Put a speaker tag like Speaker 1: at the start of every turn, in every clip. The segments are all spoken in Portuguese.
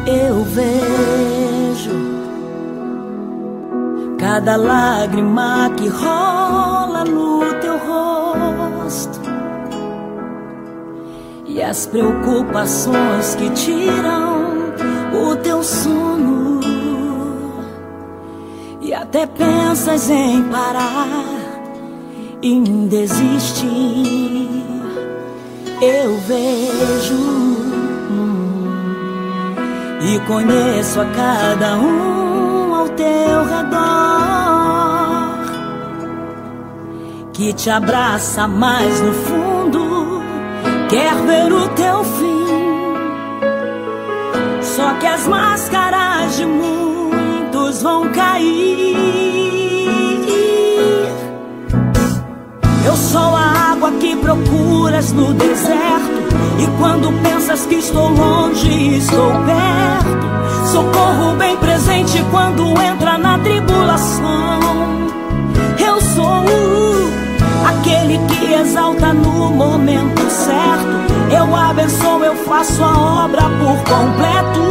Speaker 1: Eu vejo cada lágrima que rola no teu rosto e as preocupações que tiram o teu sono, e até pensas em parar e em desistir. Eu vejo e conheço a cada um ao teu redor, que te abraça, mas no fundo quer ver o teu fim. Só que as máscaras de muitos vão cair. Eu sou a água que procuras no deserto, e quando pensas que estou longe, estou perto. Socorro bem presente quando entra na tribulação. Eu sou aquele que exalta no momento certo. Eu abençoo, eu faço a obra por completo.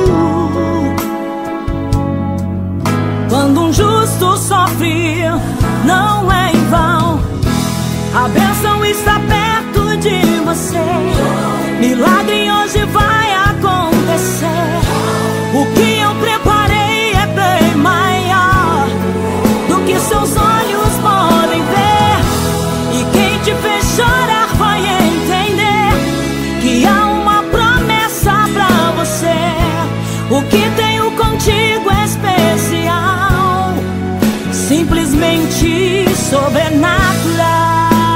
Speaker 1: Quando um justo sofre, não é em vão. A bênção está perto de você. Milagre hoje vai acontecer. O que eu preparei é bem maior do que seus olhos podem ver. E quem te fez chorar vai entender que há uma promessa pra você. O que tenho contigo é especial, simplesmente sobrenatural.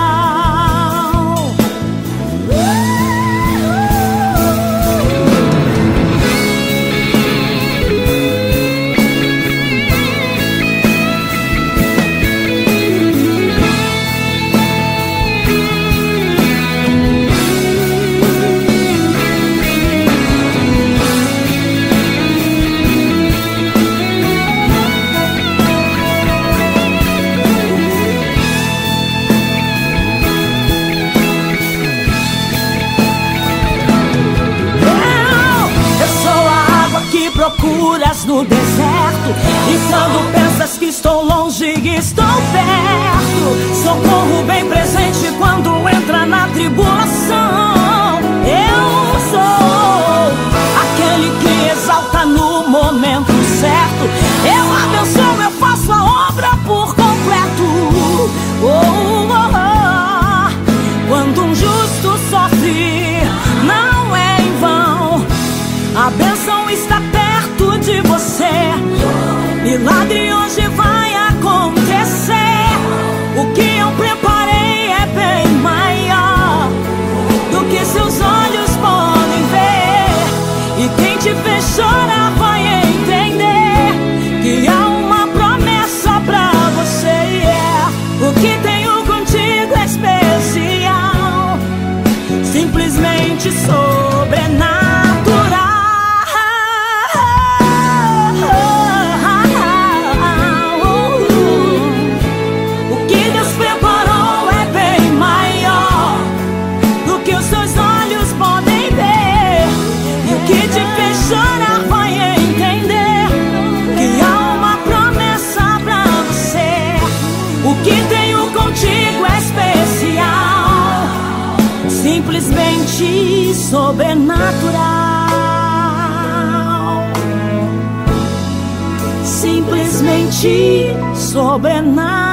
Speaker 1: Procuras no deserto, e quando pensas que estou longe, estou perto. Socorro bem presente quando entra na tribulação. Eu sou aquele que exalta no momento certo. Eu abençoo, eu faço a obra por completo. Oh, oh, oh. Quando um justo sofre, não é em vão. A bênção está perto de você. Milagre hoje vai acontecer. O que eu preparei é bem maior do que seus olhos podem ver. E quem te fez chorar vai entender que há uma promessa pra você. O que tenho contigo é especial, simplesmente sobrenatural. Chorar vai entender que há uma promessa pra você. O que tenho contigo é especial, simplesmente sobrenatural. Simplesmente sobrenatural.